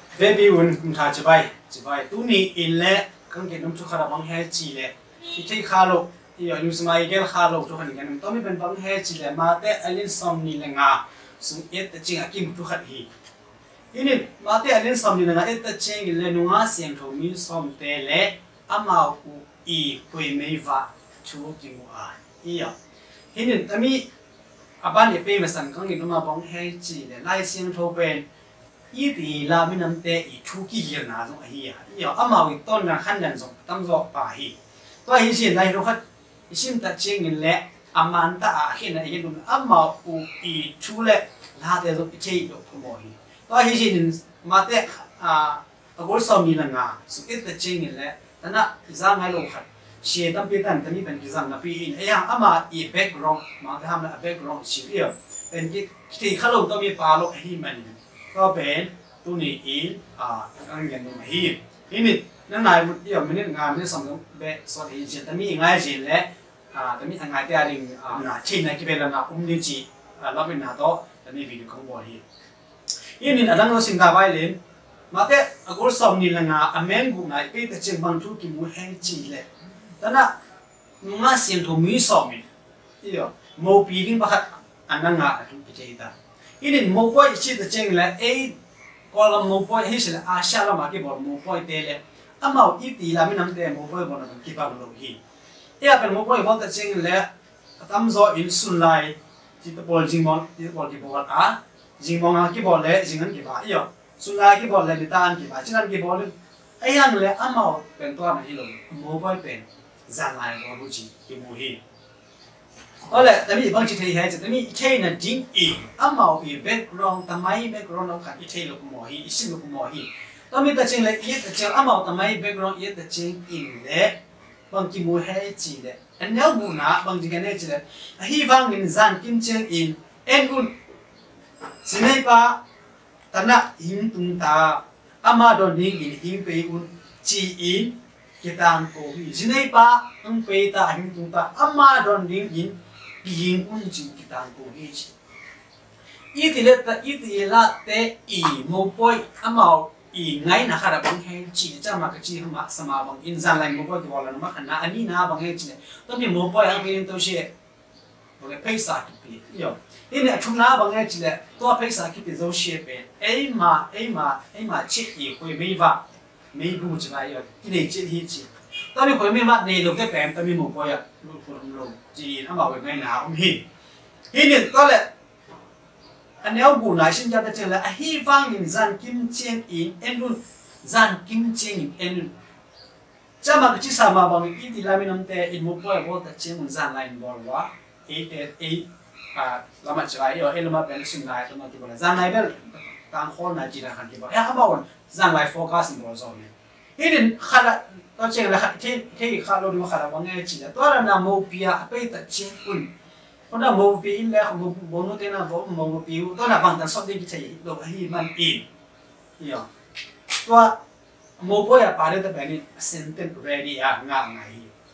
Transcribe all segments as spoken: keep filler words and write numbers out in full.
เวบีอุ่นคุณท่าจะไปจะไปตัวนี้อินเล่กังเกตน้ำชุกขราบังเฮจีเล่ที่ที่ข้าโลที่อยู่ในสมัยเกลข้าโลทุกคนกันต้องมีเป็นบังเฮจีเล่มาเตอลินซอมนี่เลงาสุเอตจริงอากิมทุกขัดฮีอินิมาเตอลินซอมนี่เลงาเอตจริงเลนุงาเสียงทูมิซอมเตเล่อามาอูอีคุยไม่ว่าชูกิมูอาอีอ่ะอินิแต่มีอาบ้านเนี่ยเป็นมาสั่งกังเกตน้ำมาบังเฮจีเล่ไล่เสียงทูเป็นอีดีลามินัมเตอีทุกิเยนาจงฮีอ่ะอีอ่ะอามาวิต้นนะขันยันจงตั้งจอกป่าฮีตัวฮีสินได้รู้ขัดชิมตัดเชิงเละอามันตาอาเห็นอะไรเห็นดูอามาอูอีชูเละลาเตจงเชี่ยดอกพมอฮีตัวฮีสินมาเตอ่าอกุศลมีลังอ่ะสุดตัดเชิงเละแต่น่ะจางไงลูกขัดเชี่ยตั้งปีตั้งแต่มีเป็นกิจงาปีอินไอ้ยังอามาอีแบ็กกราวด์มาทำนะแบ็กกราวด์ชีวิตเป็นที่ข้าลงต้องมีปลาโลกฮีมันก็เป็นตัวนี้อินอ่าการเงินมันฮีทีนี้นั่นนายเดี๋ยวมันนี่งานมันสำคัญเบสสอดอินเช่นแต่มีง่ายจริงและอ่าแต่มีง่ายแต่อะไรอ่าน่าชินนะที่เป็นน่าอุ้มดีจีอ่าเราเป็นน่าโตแต่มีวิดีโอของบอฮีทีนี้อันนั้นเราสิ่งที่ว่าเล่นมาแต่อกุศลนี่ละงาอเมนกูนายเป็นแต่เจ้าบรรทุกกิมูเฮงจีเลยแต่น่ะมึงมาเสียงทุ่มมีสองมิลเดี๋ยวโมปีดิ้งประคัดอันนั้นงาทุกที่ตาอีนี่โมป่วยชิดเจงเลยเอ้กอลโมป่วยให้สิละอาชาละมาเก็บบอกโมป่วยเตะเลยอามาอีตีละไม่นำเตะโมป่วยบอกนั่นคิดว่ามันโลหิตเอ้าเป็นโมป่วยบอกแต่เจงเลยตั้มโซอินสุนไลจิตบอลจิงบอลจิตบอลกี่บอลอ่ะจิงบอลอ่ะกี่บอลเลยจิงนั้นกี่บาทเอ้าสุนไลกี่บอลเลยลิตานกี่บาทจิงนั้นกี่บอลเลยไอ้ยังเลยอามาเป็นตัวนั้นที่โลโมป่วยเป็นจันไลตัวรู้จีกี่โมหิตเอาละแต่มีบางทีที่เห็นจะมีเช่นนั้นจริงอีอามาอีแบ็กกราวด์ทำไมแบ็กกราวด์เราขัดอีเช่ลูกหมอฮีอีสิ่งลูกหมอฮีตอนมีแต่จริงเลยอีแต่จริงอามาทำไมแบ็กกราวด์อีแต่จริงอีเลยบางทีมัวให้จีเลยอันนี้บุญนะบางทีกันเนี่ยจีเลยฮีฟังเงินจันกิมเชงอินเอ็นกุนสินให้ป้าตอนนั้นหิมตุงตาอามาโดนยิงอินหิมไปกุนจีอินกิตางโกฮีสินให้ป้าอังไปตาหิมตุงตาอามาโดนยิงอินปีนอุ่นจิงกิตางกูฮิชอีทีเล็ตอีทีละเตอีโมป่วยอามาอีไงนะคาราบังเฮจีจะมากจีขมาสมาบังอินซันไลน์โมป่วยที่ว่าเรามาขนาดอันนี้นะบังเฮจีต้องมีโมป่วยอันเป็นตัวเชี่ยโอเคเพย์สักกี่ปีย่อนี่เนี่ยชุมน้าบังเฮจีเลยตัวเพย์สักกี่ปีตัวเชี่ยเป็นเอ้มาเอ้มาเอ้มาชิดอีคุยไม่ว่าไม่รู้จะอะไรย่อที่นี่ชิดฮิจิตอนนี้คุยไม่ว่าในโลกที่เป็นตอนนี้โมป่วยอะลูกคนลงจีนอามาเป็นไม่หนาวมีทีนี้ก็เลยอันนี้เอาบุญนายชินยาแต่เจอแล้วฮีฟังอินจันกิมเชียงอินเอ็นนุ่นจันกิมเชียงอินเอ็นนุ่นจะมาที่สามาบางอีที่ลามินำเตอินมุกป่วยบอกแต่เชียงมันจันไลน์บอกว่าเอเอเออ่าเรามาจะไปเออเอเรามาเป็นสิ่งใดเรามาที่บอกจันไลน์เป็นต่างคนนะจีนขันที่บอกเฮ้ยเขาบอกว่าจันไลน์โฟกัสในบอกส่วนนี้ทีนี้ขณะตอนเชียงเลยที่ที่ข้าเราดูขณะว่าไงจีนตัวเรานำโมเปียไปแต่เชียงอุ่นคนนั้นโมปีอินแล้วโมโมโนเตนะโมโมปีวตัวนั้นบางแต่สอบได้กี่ทีโลกฮีมันอินเหี้ยตัวโมป่วยอะปาร์ตแต่เป็นเซนเทนเรดี้อะง่ายง่าย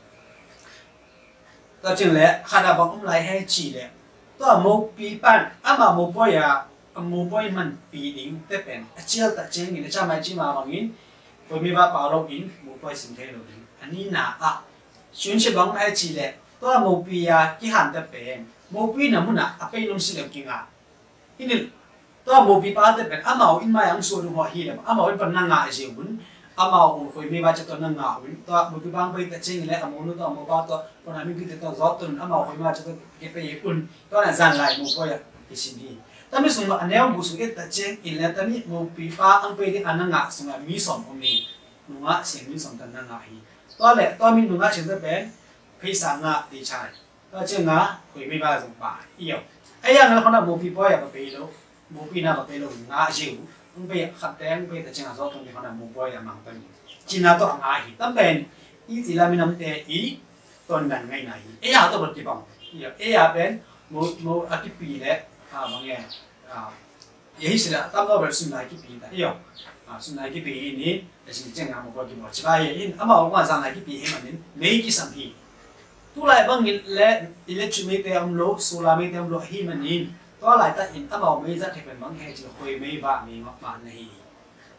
ตัวจริงเลยขณะบางอุ้มไล่ให้จีเลยตัวโมปีปันอามาโมป่วยอะโมป่วยมันปีดิ้งแต่เป็นเชี่ยวแต่เจงนี่จะไม่จีมาบางอินตัวมีว่าปาร์ลอินโมป่วยสินเทโลดิ้งอันนี้หนาอะชุนเชื่อบางให้จีเลยตัวโมปีอะที่หันแต่เป็นโมปีน่ะมันอ่ะอภัยนุ่มสิเล็กจริงอ่ะทีนี้ตัวโมปีป้าแต่เป็นอามาอินมายังส่วนหัวหินอามาอินเป็นนางงาเสียบุญอามาอุ้งคุยไม่ว่าจะตัวนางงาวินตัวโมปีบางไปแต่จริงเลยอามาอุนตัวโมป้าตัวคนนั้นมีพิธีตัวจอดตุนอามาคุยไม่ว่าจะตัวเก็บไปอุ่นตัวนั้นจันไลโมป่วยที่สิ่งนี้แต่ไม่สมว่าอันนี้บุษเก็ตแต่จริงอินแล้วแต่มีโมปีป้าอันไปที่อันนางงาสมว่ามีสมองนี้หนุ่งอ่ะเสียงมีสมกันนางงาฮีตัวแหละตัวมีหนุ่งอ่ะเสียงแต่เป็นพิษางะดีชายก็เจ้างะคุยไม่บ้าสมบัติเอี่ยวไอ้ยังเราคนนั้นโมปีป่วยแบบไปโลโมปีน่าแบบไปโลงาจิ๋วมึงไปขัดแย้งไปแต่เจ้างะสอบตรงนี้คนนั้นโมป่วยอย่างมั่งเป็นจีน่าตัวงาหิตั้งเป็นอีที่เราไม่นำเตอีตอนนั้นไงไงไอ้ยังตัวปฏิบัติเอี่ยวไอ้ยังเป็นโมโมอากิปีเล่อ่าบางอย่างอ่าอย่างนี้สิละตั้งก็เป็นสุนัขกิปีแต่เอี่ยวอ่าสุนัขกิปีนี้แต่จริงเจ้างะโมป่วยกี่บ่ใช่ไหมอินอามาบอกว่าสุนัขกิปีให้มันนี่ไม่กี่สัมผัสตัวไรบางอย่างเล่อิเล็กทริกไม่เต็มโลโซลาร์ไม่เต็มโลฮีมันนี่ตัวไรแต่อินอามาไม่จะที่เป็นบางแห่งจะคุยไม่บ้าไม่มากมายนี่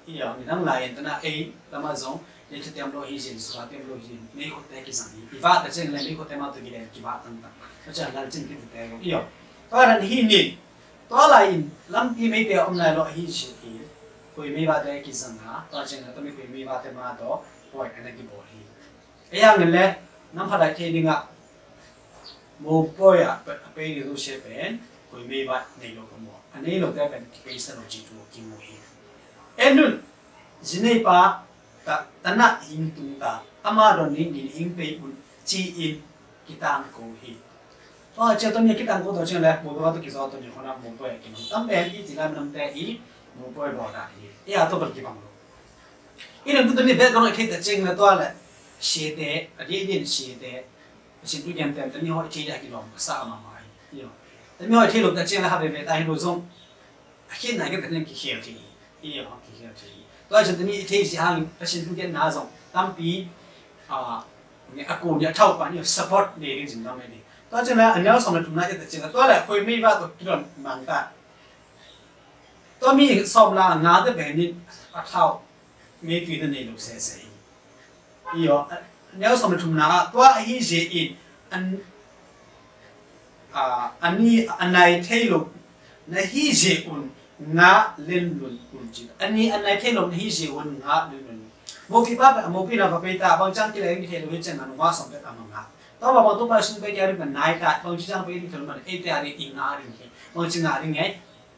อีอย่างนี้นั่งไล่ตัวน่ะเอ้ละมาส่งนี่จะเตรียมโลหิตสินสุราเตรียมโลหิตไม่คนแต่กินสั่งอีฟ้าแต่เช่นไรไม่คนแต่มาตัวกินเลยกี่บาทตั้งแต่เพราะฉะนั้นจริงกินแต่ก็อีอย่างตอนนั้นหินนี่ตัวอะไรลำที่ไม่เดียวอมนายโลหิตสิอีคุยไม่บาดแต่กินสั่งนะตอนเช่นนั้นต้องมีคุยไม่บาดแต่มาตัวป่วยอะไรกี่บ่อยไอ้อย่างนั้นแหละน้ำพัดเทดิ่งอ่ะโมป่วยอ่ะไปเรียนรู้เชฟเป็นคุยไม่บาดในโลกมั่วอันนี้โลกได้เป็นไปสนุกจิตวิกิโมหิเอ็นนู่นจีน่ป้าตาตาหน้าหินตุงตาอามาโดนนี่นี่หินไปบุญจีอินกิตังโกหิอ๋อเจ้าตัวนี้กิตังโกตัวเช่นไรบุตรว่าตัวกิจวัตรตัวนี้คนนั้นโมป่วยกินตั้งแต่อีจีน่ามันตั้งแต่อีโมป่วยบ่ได้อีอาตัวเป็นกี่บังโลอีนั่นตัวนี้เบ็ดก็น้อยแค่แต่เจงนะตัวแหละเสียเตะอดีตเนี่ยเสียเตะสิ่งที่ยังเต็มแต่ไม่ห้อยที่ได้กินลมสามมาไม่ยี่ห้อแต่ไม่ห้อยที่ลมแต่เจงแล้วครับเป็นแต่ให้รู้ส่งขี้ไหนก็แต่เนี่ยขี้เขียวที่ยี่ห้อขี้เขียวที่ตัวฉันตัวนี้ที่สิหางสิ่งที่ยังน่าส่งตั้มปีอ่าเนี่ยอากูเนี่ยเท่ากันเนี่ย support เด็กจริงๆต้องไม่ดีตัวฉันแล้วอันนี้เราส่งมาถึงไหนแต่เจงตัวแหละคุยไม่ว่าตัวกินลมมันก็ตัวมีสอบลางานแต่แบบนี้อัดเท่าไม่กินในลูกเสียเสียอีอ๋อเนี่ยสมัยทุ่มนาตัวฮีเจอินอันอ่าอันนี้อันไหนเทลุนะฮีเจอุนงาเล่นลุนอุนจิตอันนี้อันไหนเทลุนะฮีเจอุนงาเล่นลุนโมกิป้าโมกินาป้าไปตาบางจังที่เราเห็นเทลุเห็นจังมันว่าสมเด็จอามังงาตัวบางตัวไปสุดไปที่อะไรมันนายตาบางจังไปที่เทลุมันเอที่อะไรอิงาริ่งบางจังอะไรไง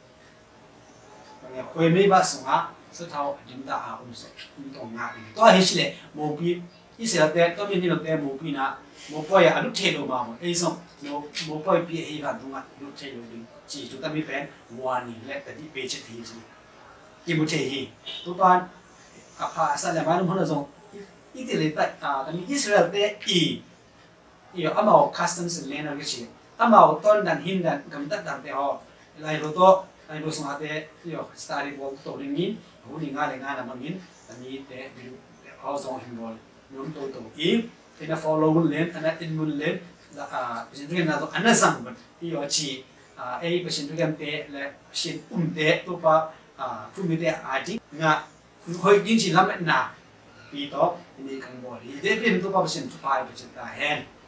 เนี่ยคุยไม่บ้าสงาสุดท้ายดิมตาอาอุ้มสอุ้มตรงงาริ่งตัวเฮชิเลโมกิอีเสียแต่ก็มีนี่เราแต่โมปีนะโมป่วยอะลุเทโลมาหมดไอ้ส่งโมโมป่วยปีเอวันตรงอ่ะลุเทโลดึงจีจุดตั้งมีเป็นวานี่และแต่ที่เปเชทีจีกิมุเทฮีตัวปานอาภาสันเลมานุมันส่งอีที่เลยแต่อ่าแต่มีอิสราเอลแต่อีอีอามาคัสตอมส์เลนอะไรก็ชีอามาต้นดันหินดันกำตัดดันเตอไลโรโตไลโรสงอาเตอีสตาร์ริบอลตัวลิงินหูลิงาเลงานามังินแต่มีเตบิลเอาส่งหินบอลยมโตโตอีเป็น follow เลนอันนั้นอินมุลเลนอ่าเป็นตัวนั้นตัวอันนั้นสั่งบัดอีว่าชีอ่าเอเป็นตัวนั้นเตะและชินอุ้มเตะตัวป้าอ่าผู้มีเตะอาจิงะหอยยิงชิลำหน้าปีโตนี่ขังบอลอีเดเป็นตัวป้าเป็นตัวป้าเป็นตัวตาเห็น